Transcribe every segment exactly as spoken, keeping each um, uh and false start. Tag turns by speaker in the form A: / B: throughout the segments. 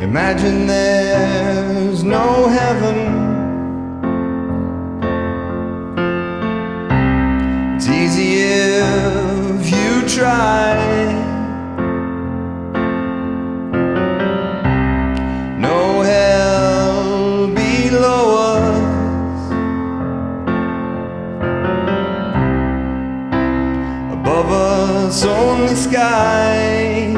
A: Imagine there's no heaven. It's easy if you try. No hell below us, above us only sky.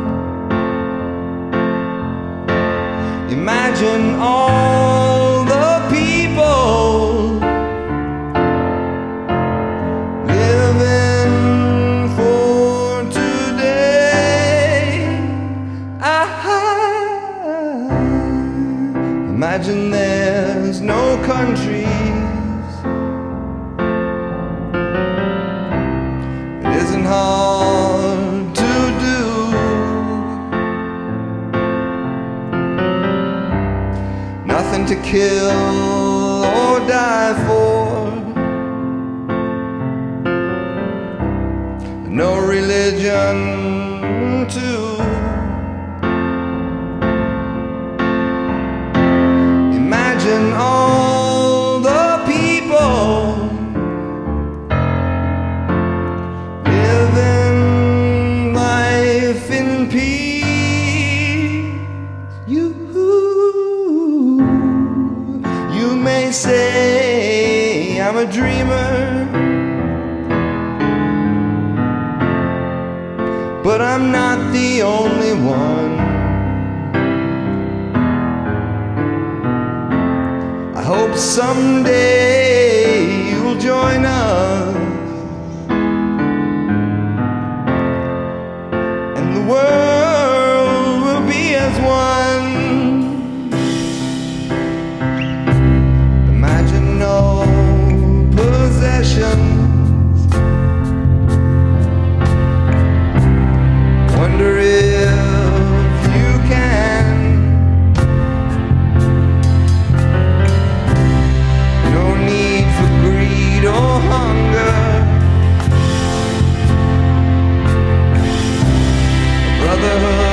A: Imagine all the people living for today. Ah, imagine there's no countries. It isn't hard to do. Nothing to kill or die for. No religion too. Imagine all the people living life in peace. You You may say I'm a dreamer, but I'm not the only one. I hope someday you'll join us, and the world will be as one. No possessions. Wonder if you can. No need for greed or hunger. A brotherhood